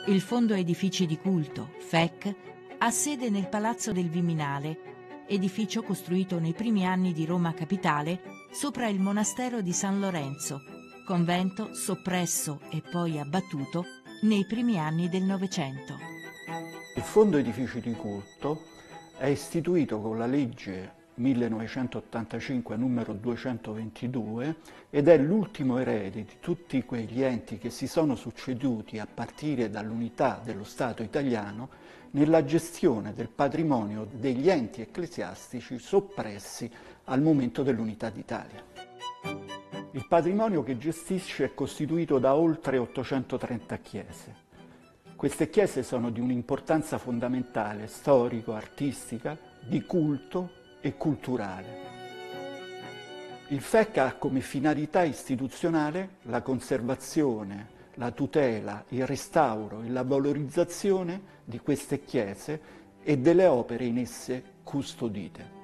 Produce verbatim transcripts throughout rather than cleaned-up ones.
Il Fondo Edifici di Culto, F E C, ha sede nel Palazzo del Viminale, edificio costruito nei primi anni di Roma Capitale sopra il monastero di San Lorenzo, convento soppresso e poi abbattuto nei primi anni del Novecento. Il Fondo Edifici di Culto è istituito con la legge millenovecentottantacinque numero duecentoventidue ed è l'ultimo erede di tutti quegli enti che si sono succeduti a partire dall'unità dello Stato italiano nella gestione del patrimonio degli enti ecclesiastici soppressi al momento dell'unità d'Italia. Il patrimonio che gestisce è costituito da oltre ottocentotrenta chiese. Queste chiese sono di un'importanza fondamentale, storico, artistica, di culto e culturale. Il F E C ha come finalità istituzionale la conservazione, la tutela, il restauro e la valorizzazione di queste chiese e delle opere in esse custodite.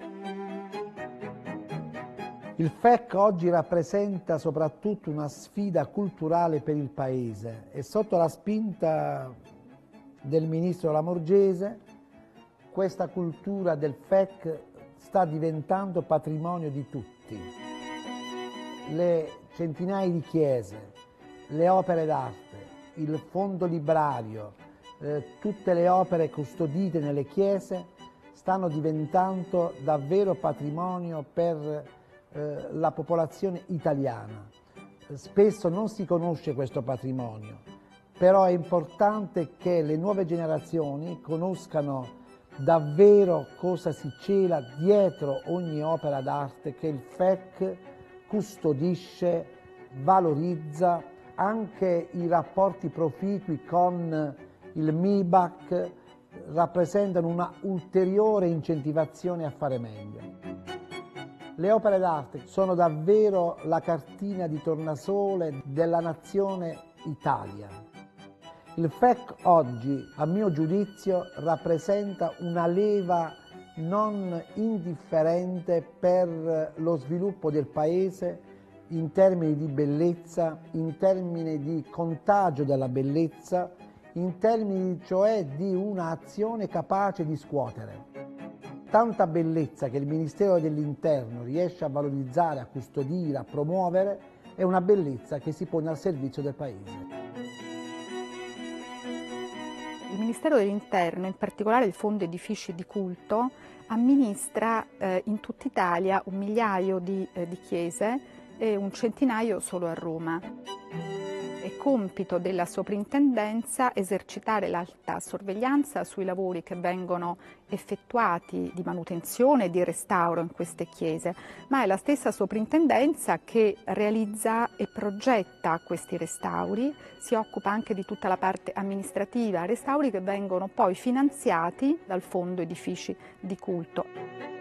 Il F E C oggi rappresenta soprattutto una sfida culturale per il Paese e sotto la spinta del ministro Lamorgese questa cultura del F E C sta diventando patrimonio di tutti. Le centinaia di chiese, le opere d'arte, il fondo librario, eh, tutte le opere custodite nelle chiese stanno diventando davvero patrimonio per eh, la popolazione italiana. Spesso non si conosce questo patrimonio, però è importante che le nuove generazioni conoscano davvero cosa si cela dietro ogni opera d'arte che il F E C custodisce, valorizza. Anche i rapporti proficui con il M I B A C rappresentano una ulteriore incentivazione a fare meglio. Le opere d'arte sono davvero la cartina di tornasole della nazione Italia. Il F E C oggi, a mio giudizio, rappresenta una leva non indifferente per lo sviluppo del Paese in termini di bellezza, in termini di contagio della bellezza, in termini cioè di un'azione capace di scuotere. Tanta bellezza che il Ministero dell'Interno riesce a valorizzare, a custodire, a promuovere, è una bellezza che si pone al servizio del Paese. Il Ministero dell'Interno, in particolare il Fondo Edifici di Culto, amministra eh, in tutta Italia un migliaio di, eh, di chiese e un centinaio solo a Roma. È compito della soprintendenza esercitare l'alta sorveglianza sui lavori che vengono effettuati di manutenzione e di restauro in queste chiese, ma è la stessa soprintendenza che realizza e progetta questi restauri, si occupa anche di tutta la parte amministrativa, restauri che vengono poi finanziati dal Fondo Edifici di Culto.